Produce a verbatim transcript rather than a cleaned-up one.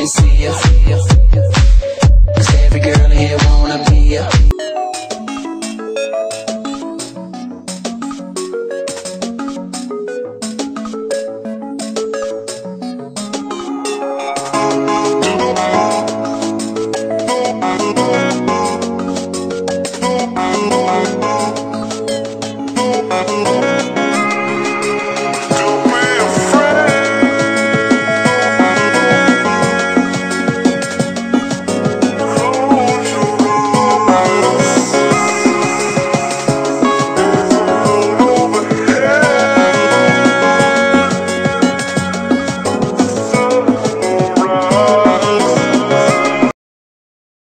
can see ya. Cause every girl here wanna be ya.